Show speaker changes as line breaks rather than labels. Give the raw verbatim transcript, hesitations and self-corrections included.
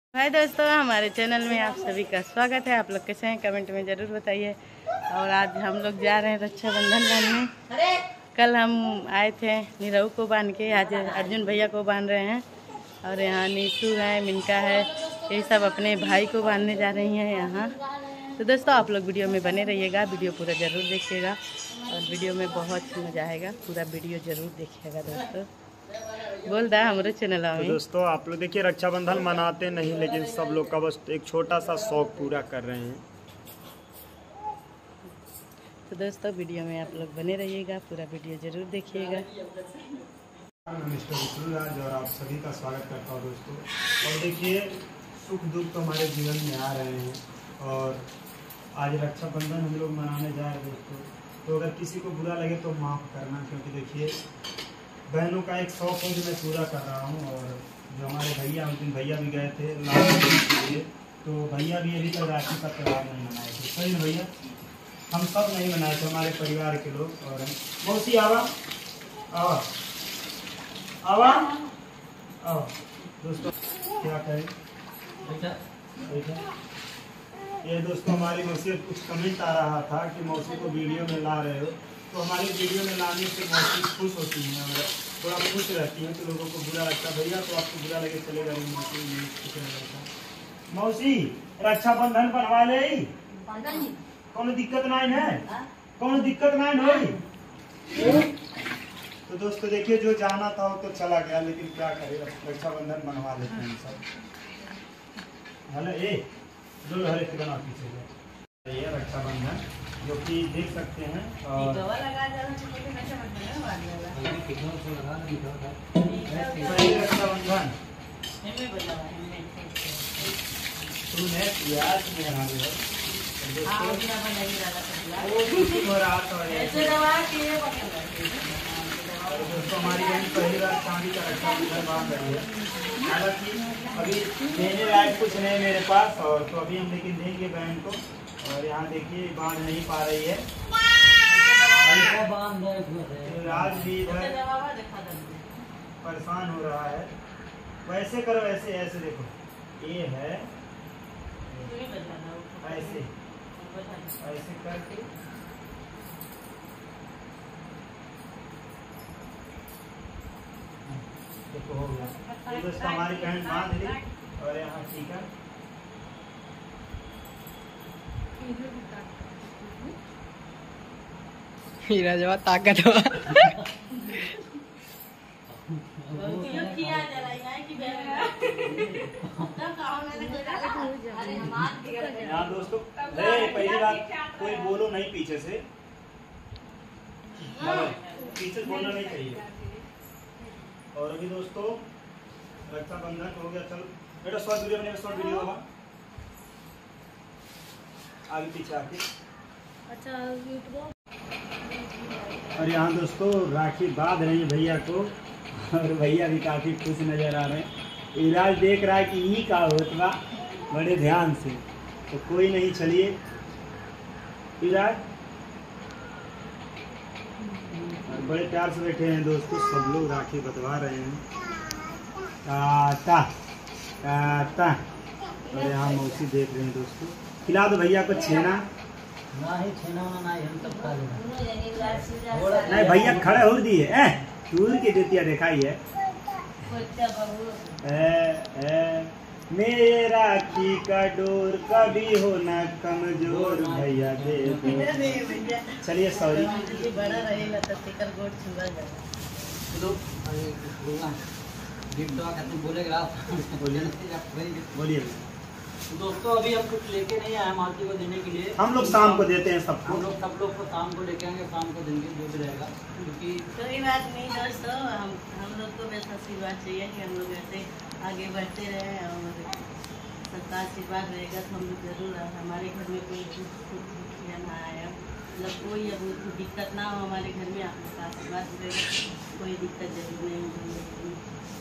हाय दोस्तों, हमारे चैनल में आप सभी का स्वागत है। आप लोग कैसे हैं कमेंट में ज़रूर बताइए। और आज हम लोग जा रहे हैं रक्षाबंधन बांधने। कल हम आए थे निरहू को बांध के, आज अर्जुन भैया को बांध रहे हैं। और यहाँ नीतू है, मिनका है, ये सब अपने भाई को बांधने जा रही हैं यहाँ। तो दोस्तों आप लोग वीडियो में बने रहिएगा, वीडियो पूरा ज़रूर देखिएगा और वीडियो में बहुत मज़ा आएगा। पूरा वीडियो ज़रूर देखिएगा दोस्तों। बोल रहा हमारे चैनल में।
तो दोस्तों आप लोग देखिए, रक्षाबंधन मनाते नहीं लेकिन सब लोग का बस एक छोटा सा शौक पूरा कर रहे हैं।
तो दोस्तों वीडियो में आप लोग बने रहिएगा, पूरा वीडियो जरूर देखिएगा।
मिस्टर विष्णुराज और आप सभी का स्वागत करता हूँ दोस्तों। और देखिए, सुख दुख तो हमारे जीवन में आ रहे हैं और आज रक्षाबंधन हम लोग मनाने जा रहे हैं दोस्तों। तो अगर किसी को बुरा लगे तो माफ़ करना, क्योंकि देखिए बहनों का एक शौक है जो मैं पूरा कर रहा हूँ। और जो हमारे भैया उस दिन भैया भी गए थे लास्ट के लिए, तो भैया भी अभी तक राखी का त्यौहार नहीं मनाए थे। सही ना भैया? हम सब नहीं मनाए थे, हमारे परिवार के लोग। और मौसी आवा आवा आवा आओ दोस्तों, क्या कहें ये दोस्तों, हमारी मौसी कुछ कमेंट आ रहा था कि मौसी को वीडियो में ला रहे हो। तो हमारी वीडियो में लाने से मौसी खुश होती हैं और थोड़ा खुश रहती हैं, तो लोगों को बुरा लगता है। भैया तो आपको बुरा लगे चलेगा नहीं, मौसी नहीं खुश लगता। मौसी रक्षाबंधन बनवा ले, कौन दिक्कत नहीं है, कौन दिक्कत नहीं है। तो दोस्तों देखिए, जो जाना था वो तो चला गया, लेकिन क्या करे, रक्षाबंधन बनवा लेते हैं सब। हेलो ए जो हरे बना पीछे ये रक्षाबंधन जो कि देख सकते हैं। और रक्षाबंधन तूने प्याज में दोस्तों हमारी बहन पहली बार चांदी का रक्षाबंधन बांध रही है। हालांकि अभी देने लायक कुछ नहीं मेरे पास, और तो अभी हम लेकिन देंगे बहन को। और यहाँ देखिए बांध नहीं पा रही है, राज भी इधर परेशान हो रहा है। वैसे करो, ऐसे ऐसे देखो, ये है ऐसे ऐसे करके देखो हो गया। ये दोस्तों हमारी बहन बांध ली और यहाँ ठीक है।
हीरा जवा ताकत हुआ।
यहाँ दोस्तों पहली बात, कोई बोलो नहीं पीछे से, पीछे बोलना नहीं चाहिए। और अभी दोस्तों रक्षाबंधन हो गया। चलो बेटा शॉर्ट वीडियो बनेगा, शॉर्ट वीडियो होगा आगे पीछे आके। अच्छा। और यहाँ दोस्तों राखी बांध रही है भैया को, और भैया भी काफी खुश नजर आ रहे हैं। इलाज देख रहा है कि ये का होता बड़े ध्यान से, तो कोई नहीं। चलिए इलाज बड़े प्यार से बैठे हैं दोस्तों, सब लोग राखी बंधवा रहे हैं। टाटा टाटा। और यहाँ मौसी देख रहे हैं दोस्तों। खिला दो भैया को छेना।
नहीं छेना नहीं, हम सब खा
लेना नहीं। भैया खड़े हो दिए दूर की देतिया दिखाई है। ए, ए, मेरे राखी का डोर कभी हो ना कमजोर, भैया दे दो। चलिए सॉरी,
बड़ा रहेगा तो टिकर गोट छुआ जाएगा।
बोलिए
दोस्तों, अभी हम कुछ लेके नहीं आए मालती को देने के लिए।
हम लोग शाम को देते हैं सबको।
हम लोग सब लोग को शाम को लेके आएंगे, शाम को देंगे जो भी रहेगा, क्योंकि
कोई बात नहीं दोस्तों, हम हम लोग को बस आशीर्वाद चाहिए कि हम लोग ऐसे आगे बढ़ते रहे और सबका आशीर्वाद रहेगा तो हम लोग जरूर। हमारे घर में कोई दुख ना आया, मतलब कोई अब दिक्कत ना हो हमारे घर में। आप लोग का आशीर्वाद रहेगा, कोई दिक्कत जरूर नहीं होगी।